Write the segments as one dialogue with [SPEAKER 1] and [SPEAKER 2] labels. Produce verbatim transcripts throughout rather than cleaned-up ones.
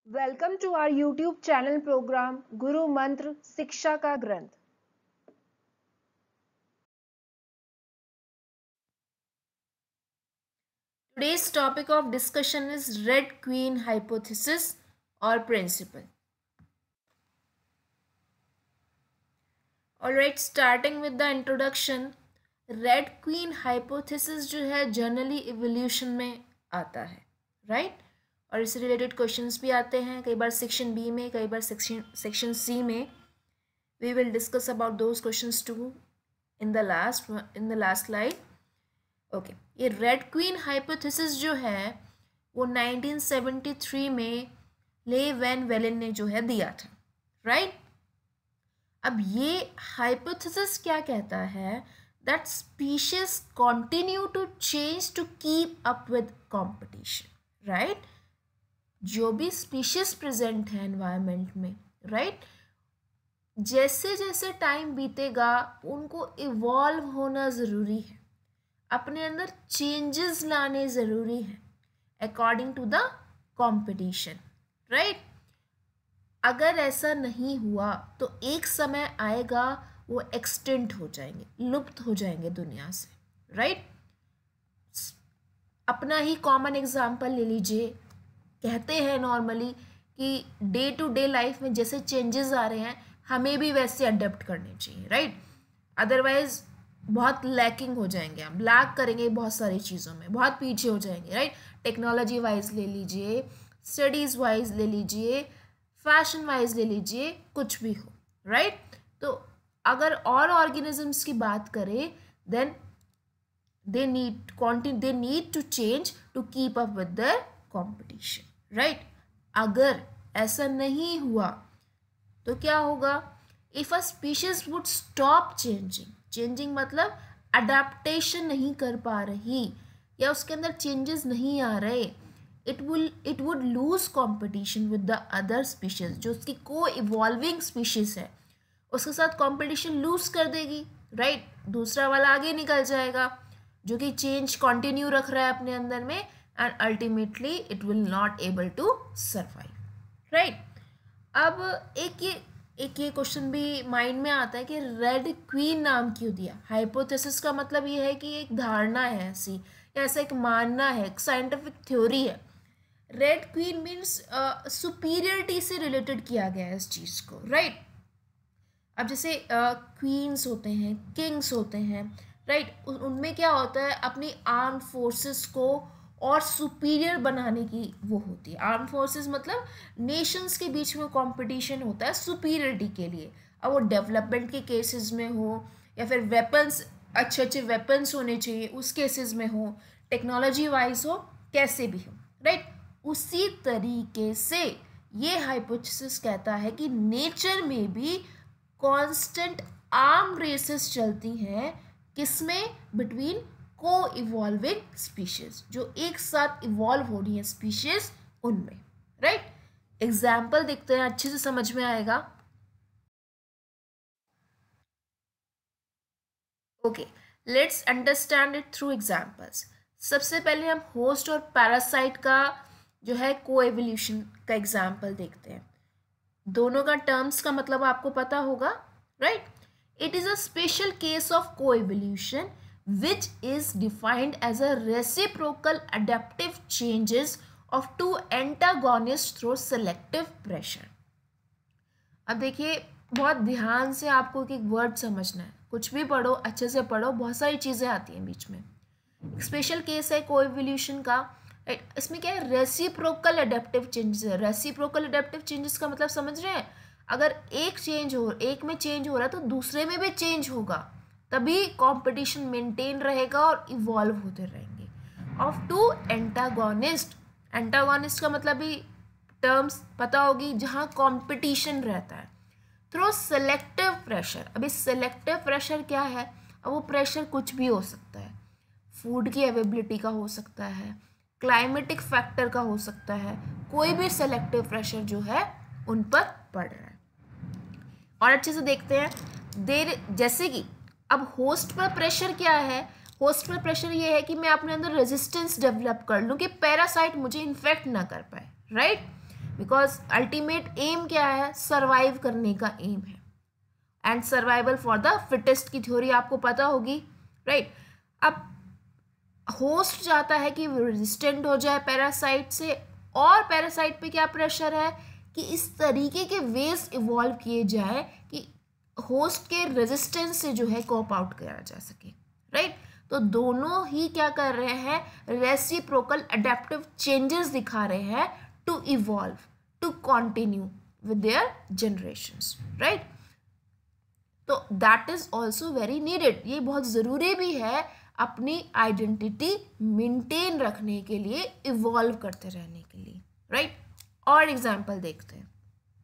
[SPEAKER 1] Welcome to our YouTube channel program Guru Mantra शिक्षा का ग्रंथ।
[SPEAKER 2] Today's topic of discussion is Red Queen hypothesis or principle. Alright, starting with the introduction, Red Queen hypothesis जो है generally evolution में आता है, right? और इससे रिलेटेड क्वेश्चंस भी आते हैं, कई बार सेक्शन बी में, कई बार सेक्शन सेक्शन सी में. We will discuss about those questions too in the last in the last slide. Okay, ये रेड क्वीन हाइपोथेसिस जो है वो नाइनटीन सेवेंटी थ्री में ले वैन वेलन ने जो है दिया था, राइट right? अब ये हाइपोथेसिस क्या कहता है? That species continue to change to keep up with competition, right? जो भी स्पीशीज प्रेजेंट है एनवायरनमेंट में, राइट right? जैसे जैसे टाइम बीतेगा उनको इवॉल्व होना ज़रूरी है, अपने अंदर चेंजेस लाने ज़रूरी है according to the competition, right? अगर ऐसा नहीं हुआ तो एक समय आएगा वो एक्सटिंक्ट हो जाएंगे, लुप्त हो जाएंगे दुनिया से, राइट? अपना ही कॉमन एग्जांपल ले लीजिए. कहते हैं नॉर्मली कि डे टू डे लाइफ में जैसे चेंजेस आ रहे हैं हमें भी वैसे अडेप्ट करने चाहिए, राइट? अदरवाइज बहुत लैकिंग हो जाएंगे, हम लैक करेंगे बहुत सारी चीज़ों में, बहुत पीछे हो जाएंगे, राइट? टेक्नोलॉजी वाइज ले लीजिए, स्टडीज़ वाइज ले लीजिए, फैशन वाइज ले लीजिए, कुछ भी हो, राइट? तो अगर और ऑर्गेनिजम्स की बात करें then they need continue they need to change to keep up with the competition, right? अगर ऐसा नहीं हुआ तो क्या होगा? If a species would stop changing, changing मतलब अडेप्टेशन नहीं कर पा रही या उसके अंदर चेंजेस नहीं आ रहे, it will it would lose competition with the other species. जो उसकी को इवॉल्विंग स्पीशीज है उसके साथ कंपटीशन लूज कर देगी, राइट? दूसरा वाला आगे निकल जाएगा जो कि चेंज कंटिन्यू रख रहा है अपने अंदर में, and ultimately it will not able to survive, right? अब एक ये एक ये क्वेश्चन भी माइंड में आता है कि रेड क्वीन नाम क्यों दिया? हाइपोथेसिस का मतलब ये है कि एक धारणा है ऐसी, या ऐसा एक मानना है, एक साइंटिफिक थ्योरी है. रेड क्वीन मीन्स सुपीरियरिटी से रिलेटेड किया गया है इस चीज़ को, राइट? अब जैसे क्वींस uh, होते हैं, किंग्स होते हैं, राइट? उनमें क्या होता है, अपनी आर्म फोर्सेस को और सुपीरियर बनाने की वो होती है. आर्म फोर्सेस मतलब नेशंस के बीच में कंपटीशन होता है सुपीरियरिटी के लिए. अब वो डेवलपमेंट के केसेस में हो या फिर वेपन्स, अच्छे अच्छे वेपन्स होने चाहिए उस केसेस में हो, टेक्नोलॉजी वाइज हो, कैसे भी हो, राइट? उसी तरीके से ये हाइपोथेसिस कहता है कि नेचर में भी कांस्टेंट आर्म रेसेस चलती हैं, किसमें? बिटवीन को इवॉल्विंग स्पीशीज, जो एक साथ इवॉल्व हो रही है स्पीशीज, उनमें, राइट? एग्जाम्पल देखते हैं, अच्छे से समझ में आएगा. Okay, let's understand it through examples. सबसे पहले हम होस्ट और पैरासाइट का जो है को एवोल्यूशन का एग्जाम्पल देखते हैं. दोनों का टर्म्स का मतलब आपको पता होगा, right? It is a special case of coevolution which is defined as a reciprocal adaptive changes of two antagonists through selective pressure. अब देखिए, बहुत ध्यान से आपको एक एक वर्ड समझना है. कुछ भी पढ़ो, अच्छे से पढ़ो, बहुत सारी चीज़ें आती हैं बीच में. स्पेशल केस है को एवोल्यूशन का, राइट? इसमें क्या है? रेसिप्रोकल अडेप्टिव चेंजेस है. रेसिप्रोकल अडेप्टिव चेंजेस का मतलब समझ रहे हैं? अगर एक चेंज हो एक में चेंज हो रहा है तो दूसरे में भी चेंज होगा, तभी कंपटीशन मेंटेन रहेगा और इवॉल्व होते रहेंगे. ऑफ टू एंटागोनिस्ट, एंटागोनिस्ट का मतलब भी टर्म्स पता होगी, जहाँ कंपटीशन रहता है थ्रू सेलेक्टिव प्रेशर. अभी सेलेक्टिव प्रेशर क्या है? अब वो प्रेशर कुछ भी हो सकता है, फूड की अवेलेबिलिटी का हो सकता है, क्लाइमेटिक फैक्टर का हो सकता है, कोई भी सेलेक्टिव प्रेशर जो है उन पर पड़ रहा है. और अच्छे से देखते हैं. देर जैसे कि अब होस्ट पर प्रेशर क्या है? होस्ट पर प्रेशर ये है कि मैं अपने अंदर रेजिस्टेंस डेवलप कर लूँ कि पैरासाइट मुझे इन्फेक्ट ना कर पाए, राइट? बिकॉज अल्टीमेट एम क्या है, सर्वाइव करने का एम है, and survival for the fittest की थ्योरी आपको पता होगी, राइट। अब होस्ट चाहता है कि रेजिस्टेंट हो जाए पैरासाइट से, और पैरासाइट पे क्या प्रेशर है कि इस तरीके के वेज इवॉल्व किए जाए कि होस्ट के रेजिस्टेंस से जो है कॉप आउट करा जा सके, राइट। तो दोनों ही क्या कर रहे हैं, रेसिप्रोकल अडेप्टिव चेंजेस दिखा रहे हैं to evolve, to continue with their generations, right. तो that is also very needed, ये बहुत ज़रूरी भी है अपनी आइडेंटिटी मेंटेन रखने के लिए, इवॉल्व करते रहने के लिए, राइट। और एग्जाम्पल देखते हैं।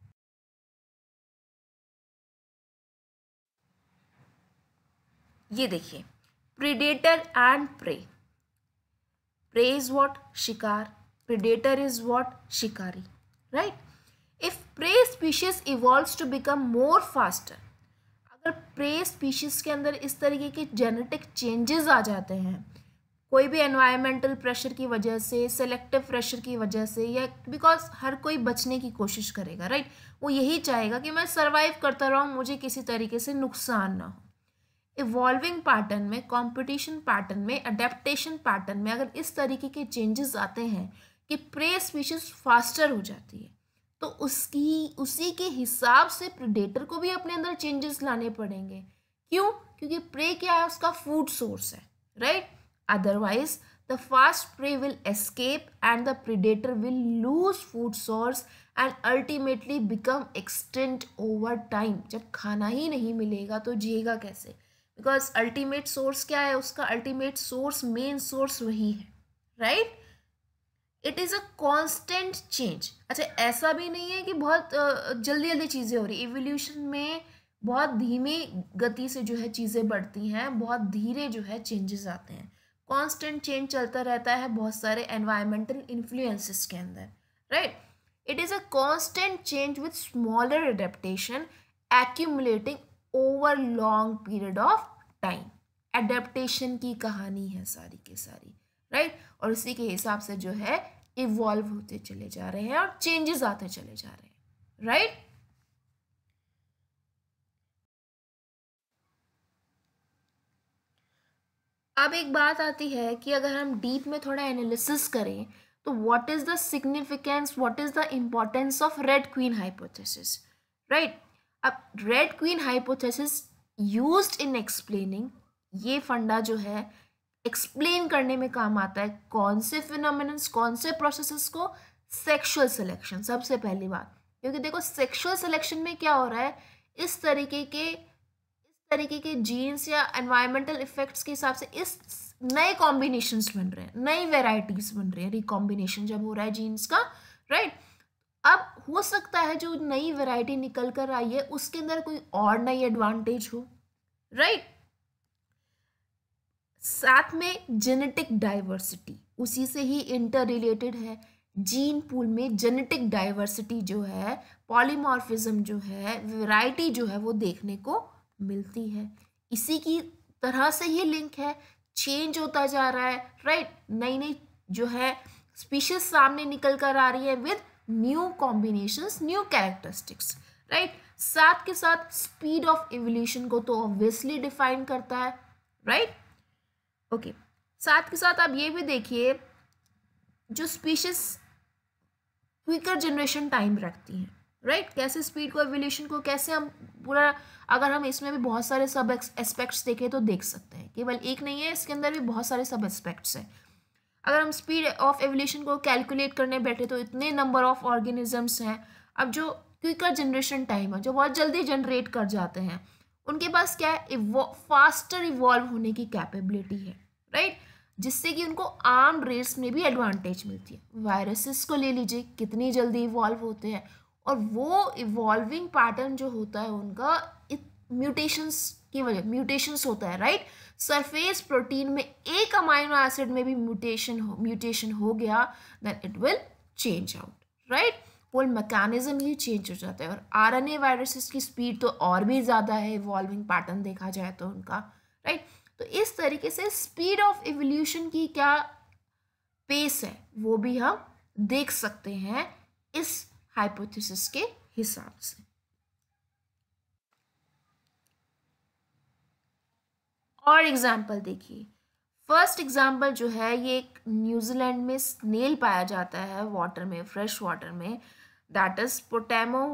[SPEAKER 2] ये देखिए, predator and prey. Prey is what, शिकार, प्रीडेटर इज व्हाट, शिकारी, right. If prey species evolves to become more faster, अगर प्रे स्पीशीज के अंदर इस तरीके के जेनेटिक चेंजेस आ जाते हैं, कोई भी एनवायरमेंटल प्रेशर की वजह से, सेलेक्टिव प्रेशर की वजह से, या बिकॉज हर कोई बचने की कोशिश करेगा, राइट। वो यही चाहेगा कि मैं सर्वाइव करता रहूँ, मुझे किसी तरीके से नुकसान ना हो। इवॉल्विंग पैटर्न में, कंपटीशन पैटर्न में, अडेप्टेशन पैटर्न में अगर इस तरीके के चेंजेस आते हैं कि प्रे स्पीशीज फास्टर हो जाती है, तो उसकी उसी के हिसाब से प्रेडेटर को भी अपने अंदर चेंजेस लाने पड़ेंगे। क्यों? क्योंकि प्रे क्या है, उसका फूड सोर्स है, right. Otherwise the fast prey will escape and the predator will lose food source and ultimately become extinct over time. जब खाना ही नहीं मिलेगा तो जिएगा कैसे? बिकॉज अल्टीमेट सोर्स क्या है उसका? अल्टीमेट सोर्स, मेन सोर्स वही है, right. It is a constant change. अच्छा, ऐसा भी नहीं है कि बहुत जल्दी जल्दी चीज़ें हो रही। इवोल्यूशन में बहुत धीमी गति से जो है चीज़ें बढ़ती हैं, बहुत धीरे जो है चेंजेस आते हैं। कॉन्स्टेंट चेंज चलता रहता है बहुत सारे एनवायरमेंटल इन्फ्लुएंसेस के अंदर, right. It is a constant change with smaller adaptation accumulating over long period of time. Adaptation की कहानी है सारी की सारी, राइट। और इसी के हिसाब से जो है इवॉल्व होते चले जा रहे हैं और चेंजेस आते चले जा रहे हैं, राइट। अब एक बात आती है कि अगर हम डीप में थोड़ा एनालिसिस करें तो what is the significance, what is the importance of red queen hypothesis, right. अब red queen hypothesis used in explaining, ये फंडा जो है एक्सप्लेन करने में काम आता है कौन से फिनोमिनन्स, कौन से प्रोसेसेस को? सेक्सुअल सिलेक्शन, सबसे पहली बात। क्योंकि देखो सेक्सुअल सिलेक्शन में क्या हो रहा है, इस तरीके के इस तरीके के जीन्स या एनवायरमेंटल इफेक्ट्स के हिसाब से इस नए कॉम्बिनेशंस बन रहे हैं, नई वेराइटीज बन रही है, रिकॉम्बिनेशन जब हो रहा है जीन्स का, राइट। अब हो सकता है जो नई वेराइटी निकल कर आई है उसके अंदर कोई और नई एडवांटेज हो, राइट। साथ में जेनेटिक डाइवर्सिटी उसी से ही इंटर रिलेटेड है। जीन पूल में जेनेटिक डाइवर्सिटी जो है, पॉलीमॉर्फिज्म जो है, वैरायटी जो है वो देखने को मिलती है। इसी की तरह से ये लिंक है, चेंज होता जा रहा है, राइट। नई नई जो है स्पीशीज सामने निकल कर आ रही है with new combinations, new characteristics, right. साथ के साथ स्पीड ऑफ इवोल्यूशन को तो ऑब्वियसली डिफाइन करता है, राइट। Okay okay. साथ के साथ आप ये भी देखिए जो स्पीशीज क्विकर जनरेशन टाइम रखती हैं, राइट right? कैसे स्पीड को, एवोल्यूशन को कैसे हम पूरा, अगर हम इसमें भी बहुत सारे सब एस्पेक्ट्स देखें तो देख सकते हैं, केवल एक नहीं है, इसके अंदर भी बहुत सारे सब एस्पेक्ट्स हैं। अगर हम स्पीड ऑफ एवोल्यूशन को कैलकुलेट करने बैठे तो इतने नंबर ऑफ ऑर्गेनिजम्स हैं। अब जो क्विकर जनरेशन टाइम है, जो बहुत जल्दी जनरेट कर जाते हैं, उनके पास क्या है, फास्टर इवॉल्व होने की कैपेबिलिटी है, राइट, जिससे कि उनको आर्म रेस में भी एडवांटेज मिलती है। वायरसेस को ले लीजिए, कितनी जल्दी इवॉल्व होते हैं, और वो इवॉल्विंग पैटर्न जो होता है उनका म्यूटेशंस की वजह म्यूटेशंस होता है, राइट। सरफेस प्रोटीन में एक अमाइनो एसिड में भी म्यूटेशन हो म्यूटेशन हो गया then it will change out, right. Whole mechanism ही चेंज हो जाता है। और आरएनए वायरसेस की स्पीड तो और भी ज़्यादा है, इवॉल्विंग पैटर्न देखा जाए तो उनका, राइट। तो इस तरीके से स्पीड ऑफ इवोल्यूशन की क्या पेस है वो भी हम देख सकते हैं इस हाइपोथेसिस के हिसाब से। और एग्जाम्पल देखिए, फर्स्ट एग्जाम्पल जो है ये एक न्यूजीलैंड में स्नेल पाया जाता है वाटर में, फ्रेश वाटर में, दैट इज पोटेमो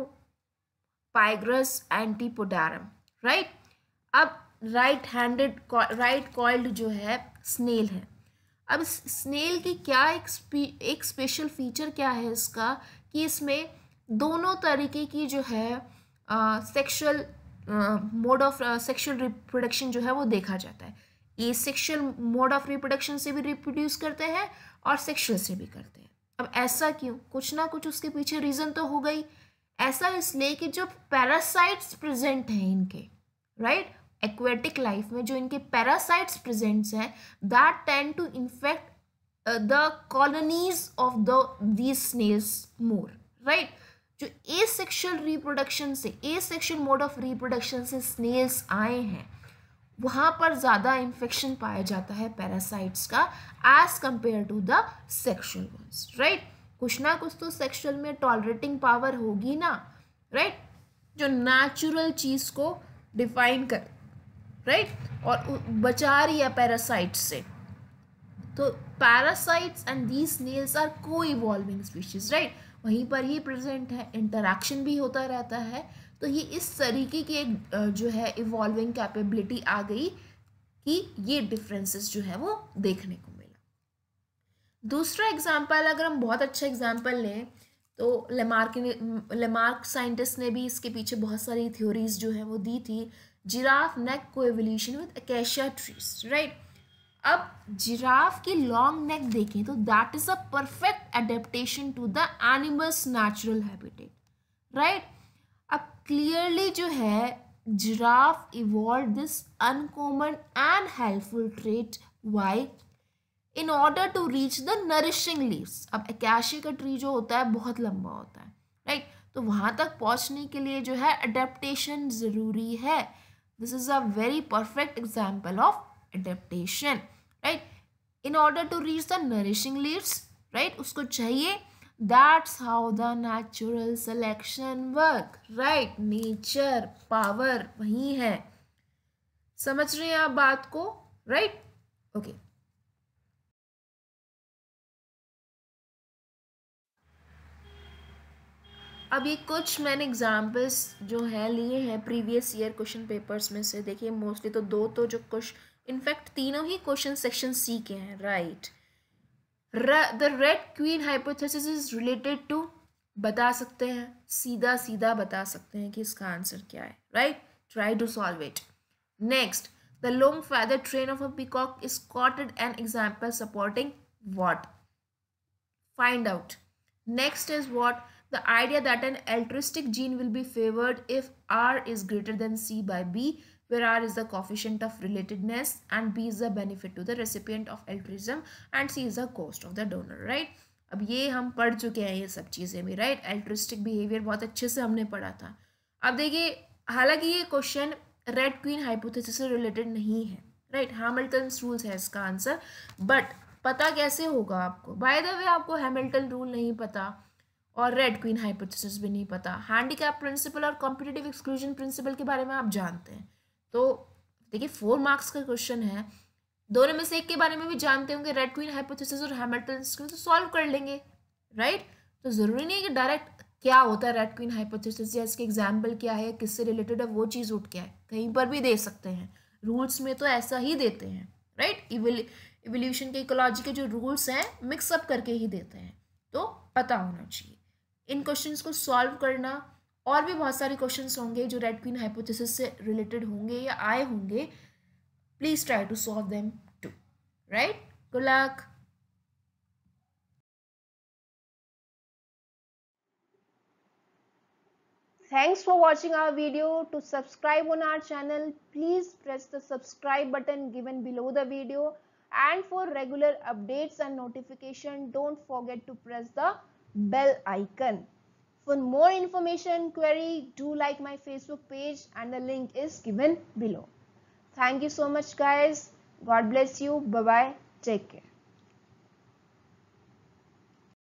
[SPEAKER 2] पाइग्रस एंटीपोडारम, राइट। अब राइट हैंडेड राइट कॉइल्ड जो है स्नेल है। अब स्नेल की क्या एक स्पी, एक स्पेशल फीचर क्या है इसका, कि इसमें दोनों तरीके की जो है sexual mode of sexual reproduction जो है वो देखा जाता है। ये सेक्सुअल मोड ऑफ रिप्रोडक्शन से भी रिप्रोड्यूस करते हैं और सेक्सुअल से भी करते हैं। अब ऐसा क्यों, कुछ ना कुछ उसके पीछे रीज़न तो हो गई। ऐसा इसलिए कि जो पैरासाइट्स प्रेजेंट हैं इनके, राइट, एक्वेटिक लाइफ में जो इनके पैरासाइट्स प्रेजेंट्स हैं, that tend to infect the colonies of the these snails more, right. जो एसेक्सुअल रिप्रोडक्शन से, एसेक्सुअल मोड ऑफ रिप्रोडक्शन से स्नेल्स आए हैं, वहाँ पर ज़्यादा इन्फेक्शन पाया जाता है पैरासाइट्स का as compare to the sexual ones, right. कुछ ना कुछ तो सेक्सुअल में टॉलरेटिंग पावर होगी ना, राइट, जो नेचुरल चीज़ को डिफाइन कर, राइट, और बचा रही है पैरासाइट्स से। तो parasites and these snails are coevolving species, right, वहीं पर ही प्रेजेंट है, इंटरैक्शन भी होता रहता है। तो ये इस तरीके की एक जो है इवॉल्विंग कैपेबिलिटी आ गई कि ये डिफरेंसेस जो है वो देखने को मिला। दूसरा एग्जाम्पल, अगर हम बहुत अच्छा एग्जाम्पल लें तो लेमार्क ने लेमार्क साइंटिस्ट ने भी इसके पीछे बहुत सारी थ्योरीज जो है वो दी थी। Giraffe neck coevolution with acacia trees, right. अब जिराफ की लॉन्ग नेक देखें तो that is a perfect adaptation to the animals natural habitat, right. अब क्लियरली जो है giraffe evolve this uncommon and helpful trait, why, in order to reach the nourishing leaves. अब acacia का tree जो होता है बहुत लंबा होता है, राइट, तो वहाँ तक पहुँचने के लिए जो है अडेप्टेशन ज़रूरी है। This is a very perfect example of adaptation, right, in order to reach the nourishing leaves, right, उसको चाहिए, that's how the natural selection work, right, nature power वही है। समझ रहे हैं आप बात को, right, okay। अब ये कुछ मैंने एग्जाम्पल्स जो है लिए हैं प्रीवियस ईयर क्वेश्चन पेपर्स में से। देखिए मोस्टली तो दो तो जो क्वेश्चन, इनफैक्ट तीनों ही क्वेश्चन सेक्शन सी के हैं, right. The red queen hypothesis is related to, बता सकते हैं, सीधा सीधा बता सकते हैं कि इसका आंसर क्या है, right, try to solve it. Next, the long feather train of a peacock is quoted an example supporting what, find out। Next is what, the idea that an altruistic gene will be favored if R is greater than C by B, where R is the coefficient of relatedness and B is the benefit to the recipient of altruism and C is the cost of the donor, right। अब ये हम पढ़ चुके हैं ये सब चीज़ें भी, राइट, altruistic behavior बहुत अच्छे से हमने पढ़ा था। अब देखिए, हालांकि ये क्वेश्चन रेड क्वीन हाइपोथेसिस से रिलेटेड नहीं है, राइट, हैमिल्टन्स रूल्स है इसका आंसर, बट पता कैसे होगा आपको, बाय द वे आपको हैमिल्टन रूल नहीं पता और रेड क्वीन हाइपोथेसिस भी नहीं पता, हैंडीकैप प्रिंसिपल और कॉम्पिटिटिव एक्सक्लूजन प्रिंसिपल के बारे में आप जानते हैं, तो देखिए फोर मार्क्स का क्वेश्चन है, दोनों में से एक के बारे में भी जानते होंगे, रेड क्वीन हाइपोथेसिस और हैमिल्टन, तो सॉल्व कर लेंगे, राइट। तो ज़रूरी नहीं है कि डायरेक्ट क्या होता है रेड क्वीन हाइपोथेसिस या इसके एग्जाम्पल क्या है, किससे रिलेटेड है, वो चीज़ उठ के आए, कहीं पर भी दे सकते हैं, रूल्स में तो ऐसा ही देते हैं, राइट, इवोल्यूशन के इकोलॉजी के जो रूल्स हैं मिक्सअप करके ही देते हैं, तो पता होना चाहिए। इन क्वेश्चंस को सॉल्व करना, और भी बहुत सारे क्वेश्चंस होंगे जो रेड क्वीन हाइपोथेसिस से रिलेटेड होंगे या आए होंगे, please try to solve them too, right. Good luck.
[SPEAKER 1] Thanks for watching our video. To subscribe on our channel, please press the subscribe button given below the video, and for regular updates and notification, don't forget to press the bell icon. For more information query, do like my Facebook page and the link is given below. Thank you so much guys. God bless you. Bye bye. Take care.